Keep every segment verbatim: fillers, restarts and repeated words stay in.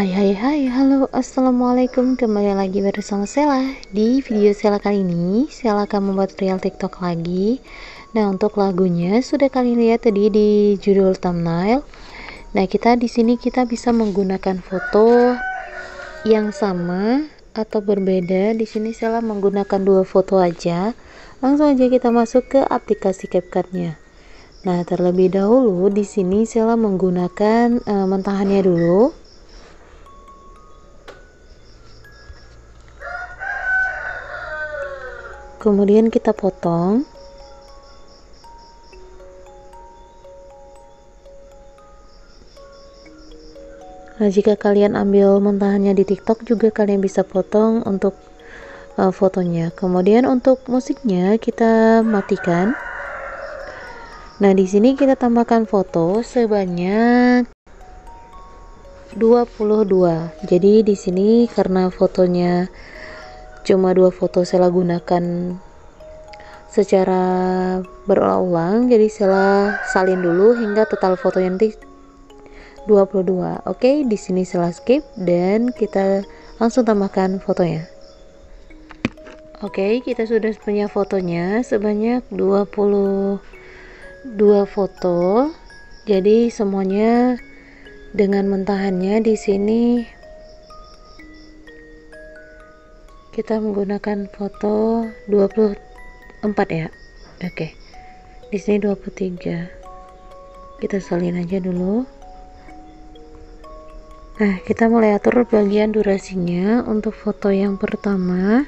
Hai hai hai, halo, assalamualaikum, kembali lagi bersama Sela. Di video Sela kali ini, Sela akan membuat real TikTok lagi. Nah, untuk lagunya sudah kalian lihat tadi di judul thumbnail. Nah, kita di sini kita bisa menggunakan foto yang sama atau berbeda. Di sini Sela menggunakan dua foto aja. Langsung aja kita masuk ke aplikasi CapCut-nya. Nah, terlebih dahulu di sini Sela menggunakan uh, mentahannya dulu. Kemudian kita potong. Nah, jika kalian ambil mentahannya di TikTok juga kalian bisa potong untuk uh, fotonya. Kemudian untuk musiknya kita matikan. Nah, di sini kita tambahkan foto sebanyak dua puluh dua. Jadi di sini karena fotonya cuma dua foto saya gunakan secara berulang-ulang, jadi saya salin dulu hingga total foto nanti dua puluh dua. Oke, di sini saya skip dan kita langsung tambahkan fotonya. Oke, kita sudah punya fotonya sebanyak dua puluh dua foto. Jadi semuanya dengan mentahannya di sini kita menggunakan foto dua puluh empat ya. Oke. Di sini dua puluh tiga. Kita salin aja dulu. Nah, kita mulai atur bagian durasinya. Untuk foto yang pertama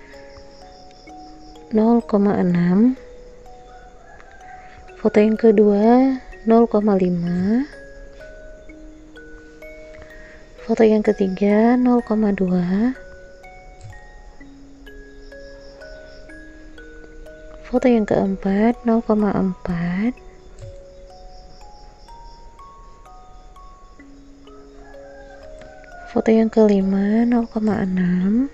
nol koma enam. Foto yang kedua nol koma lima. Foto yang ketiga nol koma dua. Foto yang keempat nol koma empat. Foto yang kelima nol koma enam.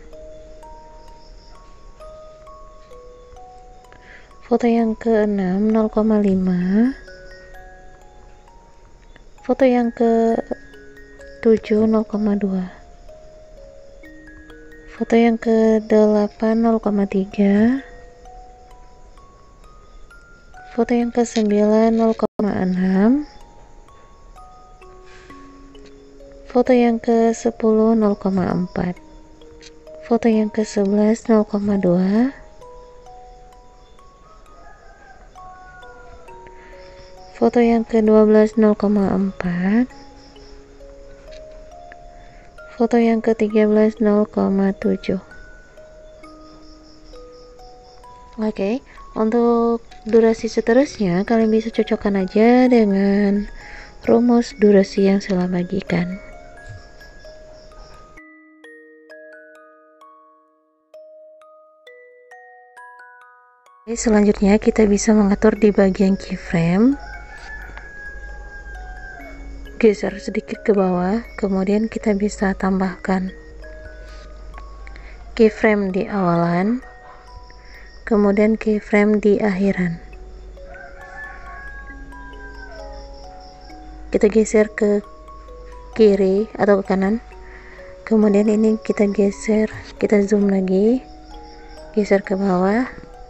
Foto yang keenam nol koma lima. Foto yang ketujuh nol koma dua. Foto yang kedelapan nol koma tiga. Foto yang ke sembilan nol koma enam. Foto yang ke sepuluh nol koma empat. Foto yang ke sebelas nol koma dua. Foto yang ke dua belas nol koma empat. Foto yang ke tiga belas nol koma tujuh. Oke, untuk durasi seterusnya kalian bisa cocokkan aja dengan rumus durasi yang saya bagikan. Oke, selanjutnya kita bisa mengatur di bagian keyframe. Geser sedikit ke bawah, kemudian kita bisa tambahkan keyframe di awalan, kemudian keyframe di akhiran. Kita geser ke kiri atau ke kanan, kemudian ini kita geser, kita zoom lagi, geser ke bawah,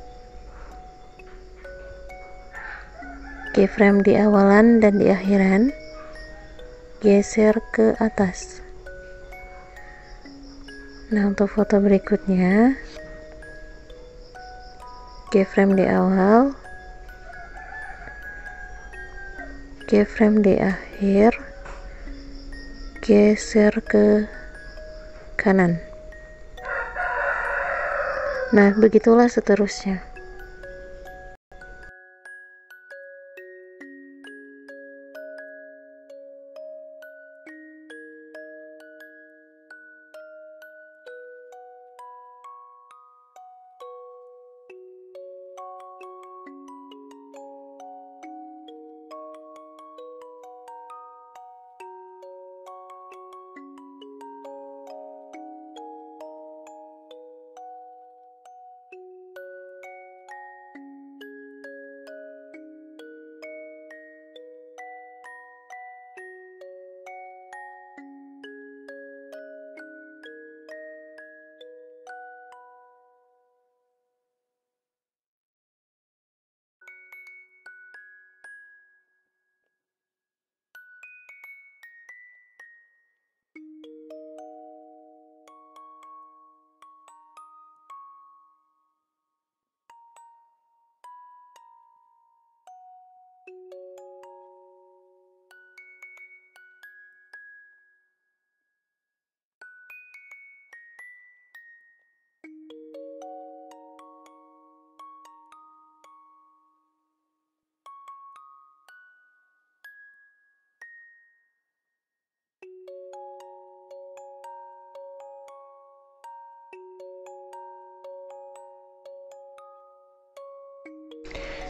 keyframe di awalan dan di akhiran, geser ke atas. Nah, untuk foto berikutnya keyframe di awal, keyframe di akhir, geser ke kanan. Nah, begitulah seterusnya.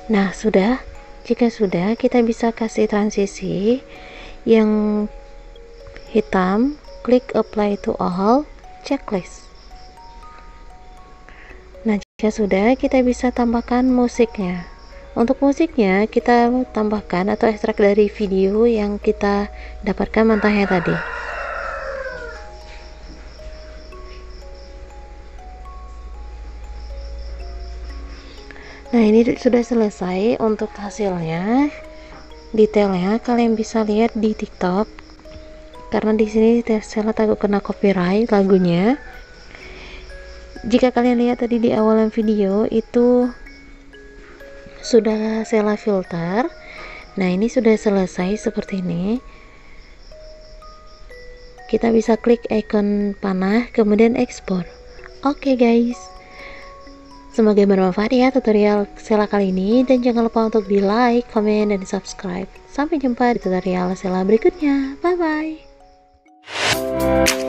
Nah, sudah. Jika sudah, kita bisa kasih transisi yang hitam, klik apply to all, checklist. Nah, jika sudah, kita bisa tambahkan musiknya. Untuk musiknya, kita tambahkan atau ekstrak dari video yang kita dapatkan mentahnya tadi. Nah, ini sudah selesai untuk hasilnya. Detailnya kalian bisa lihat di TikTok. Karena di sini Sheila takut kena copyright lagunya. Jika kalian lihat tadi di awalan video itu sudah Sheila filter. Nah, ini sudah selesai seperti ini. Kita bisa klik icon panah kemudian ekspor. Oke, guys. Semoga bermanfaat ya tutorial Sheila kali ini, dan jangan lupa untuk di like, komen, dan subscribe. Sampai jumpa di tutorial Sheila berikutnya. Bye bye.